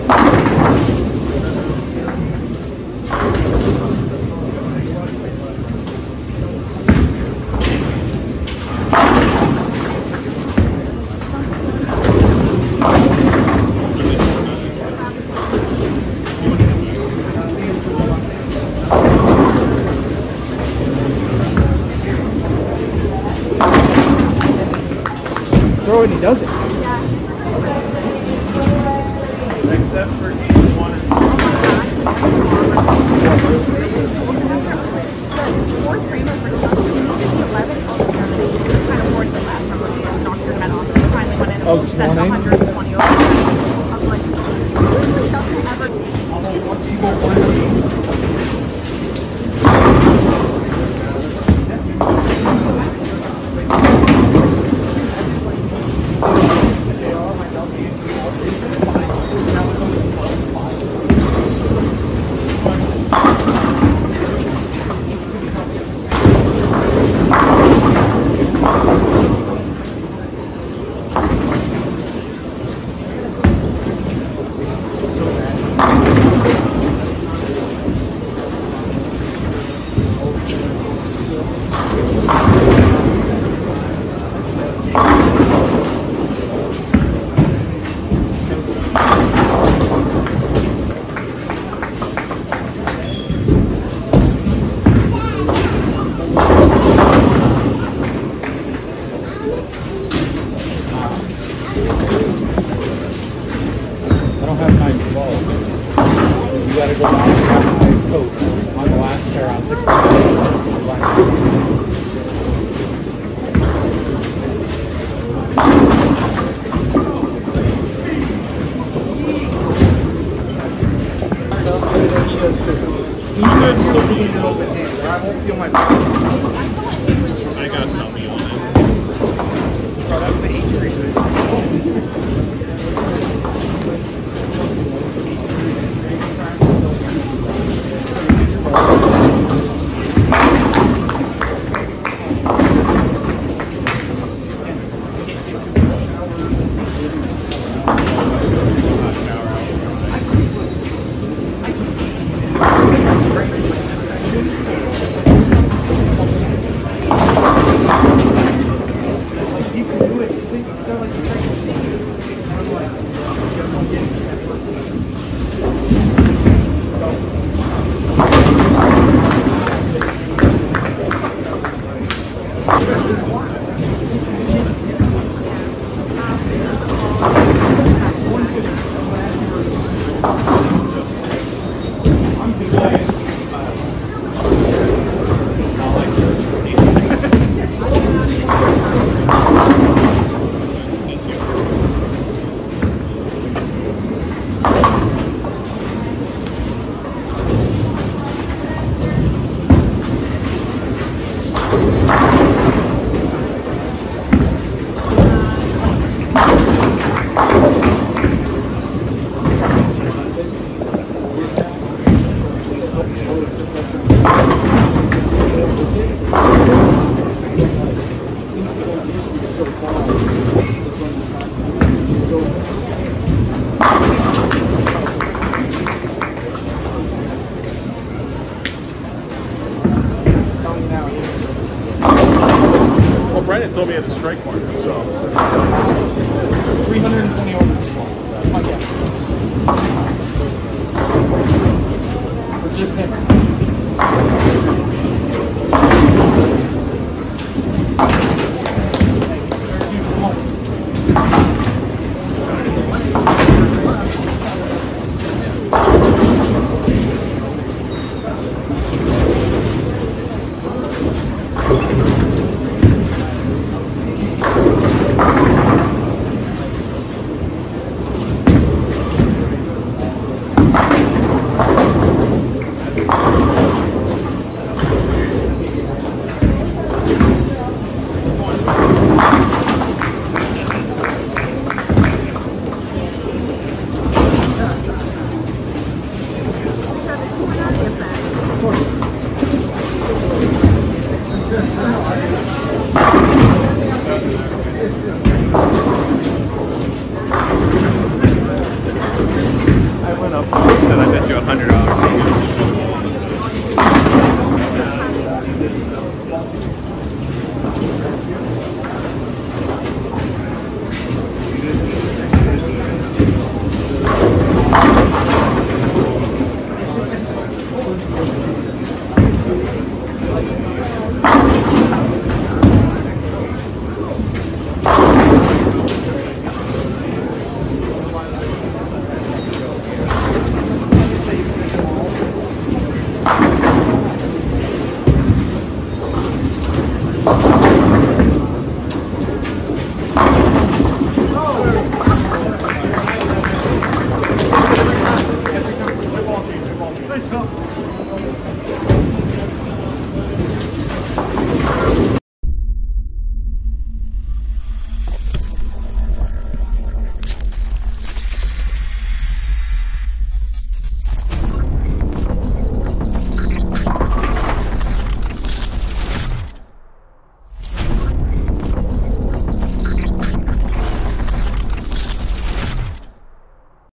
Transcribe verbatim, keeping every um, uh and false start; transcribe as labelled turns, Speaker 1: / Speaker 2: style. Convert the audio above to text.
Speaker 1: Throw it and he does it.
Speaker 2: Except for game one and
Speaker 3: fourth Raymond for eleven kind of forced the last number and knocked your head off. Finally went in and
Speaker 1: oh,
Speaker 3: spent one hundred twenty over. I was like, this is nothing ever seen.
Speaker 2: Brandon told me it's a strike partner, so.
Speaker 1: three hundred twenty over this one. That's my guess. For just him.
Speaker 4: hundred dollars.